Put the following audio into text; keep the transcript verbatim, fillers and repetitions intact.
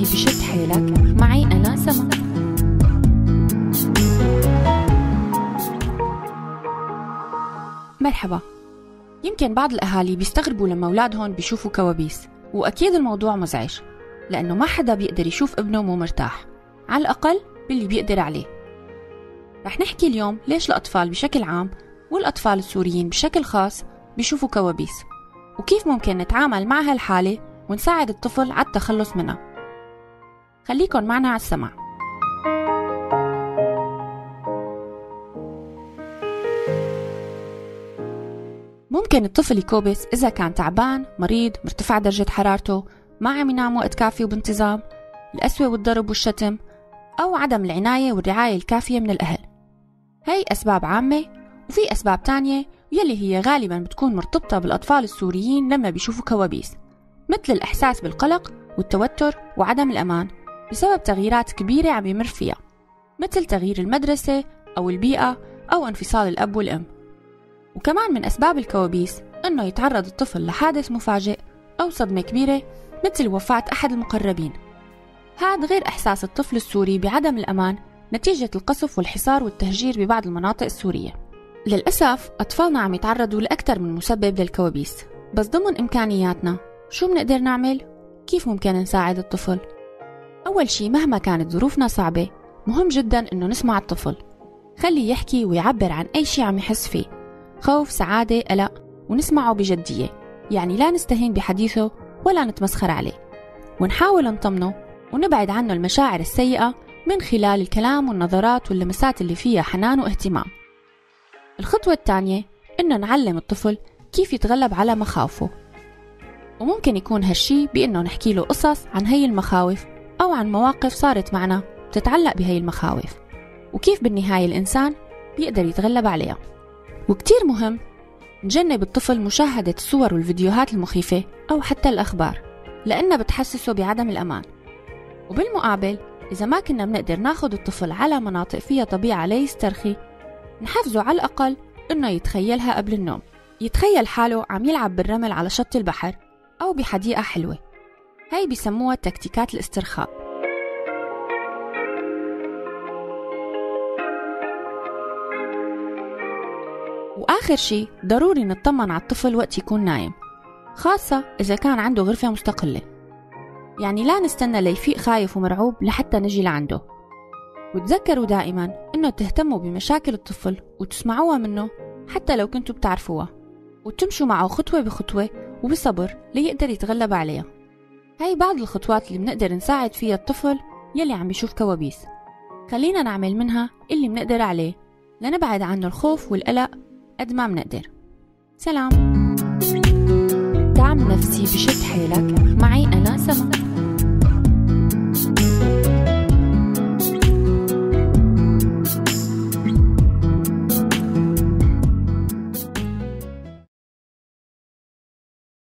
نفسي بشد حيلك معي أنا سما. مرحبا. يمكن بعض الأهالي بيستغربوا لما أولادهم بيشوفوا كوابيس، وأكيد الموضوع مزعج لأنه ما حدا بيقدر يشوف ابنه مو مرتاح، على الأقل باللي بيقدر عليه. رح نحكي اليوم ليش الأطفال بشكل عام والأطفال السوريين بشكل خاص بيشوفوا كوابيس، وكيف ممكن نتعامل مع هالحالة ونساعد الطفل على التخلص منها. خليكن معنا على السمع. ممكن الطفل يكوبس إذا كان تعبان، مريض، مرتفع درجة حرارته، ما عم ينام وقت كافي وبانتظام، القسوة والضرب والشتم، أو عدم العناية والرعاية الكافية من الأهل. هاي أسباب عامة، وفي أسباب تانية يلي هي غالباً بتكون مرتبطة بالأطفال السوريين لما بيشوفوا كوابيس، مثل الإحساس بالقلق والتوتر وعدم الأمان بسبب تغييرات كبيرة عم يمر فيها، مثل تغيير المدرسة أو البيئة أو انفصال الأب والأم. وكمان من أسباب الكوابيس أنه يتعرض الطفل لحادث مفاجئ أو صدمة كبيرة مثل وفاة أحد المقربين. هذا غير إحساس الطفل السوري بعدم الأمان نتيجة القصف والحصار والتهجير ببعض المناطق السورية. للأسف أطفالنا عم يتعرضوا لأكثر من مسبب للكوابيس، بس ضمن إمكانياتنا شو بنقدر نعمل؟ كيف ممكن نساعد الطفل؟ أول شي، مهما كانت ظروفنا صعبة مهم جدا إنه نسمع الطفل، خليه يحكي ويعبر عن أي شي عم يحس فيه، خوف، سعادة، قلق، ونسمعه بجدية. يعني لا نستهين بحديثه ولا نتمسخر عليه، ونحاول نطمنه ونبعد عنه المشاعر السيئة من خلال الكلام والنظرات واللمسات اللي فيها حنان واهتمام. الخطوة الثانية إنه نعلم الطفل كيف يتغلب على مخاوفه، وممكن يكون هالشي بإنه نحكي له قصص عن هاي المخاوف أو عن مواقف صارت معنا بتتعلق بهاي المخاوف، وكيف بالنهاية الإنسان بيقدر يتغلب عليها. وكتير مهم نجنب الطفل مشاهدة الصور والفيديوهات المخيفة أو حتى الأخبار، لأنها بتحسسه بعدم الأمان. وبالمقابل إذا ما كنا بنقدر ناخد الطفل على مناطق فيها طبيعة ليسترخي، نحفزه على الأقل إنه يتخيلها قبل النوم، يتخيل حاله عم يلعب بالرمل على شط البحر أو بحديقة حلوة. هاي بيسموها تكتيكات الاسترخاء. وآخر شي، ضروري نطمن على الطفل وقت يكون نايم، خاصة إذا كان عنده غرفة مستقلة. يعني لا نستنى ليفيق خايف ومرعوب لحتى نجي لعنده. وتذكروا دائما إنه تهتموا بمشاكل الطفل وتسمعوها منه حتى لو كنتوا بتعرفوها، وتمشوا معه خطوة بخطوة وبصبر ليقدر يتغلب عليها. هاي بعض الخطوات اللي بنقدر نساعد فيها الطفل يلي عم بيشوف كوابيس. خلينا نعمل منها اللي بنقدر عليه لنبعد عنه الخوف والقلق قد ما بنقدر. سلام. دعم نفسي بشد حيلك معي أنا سما.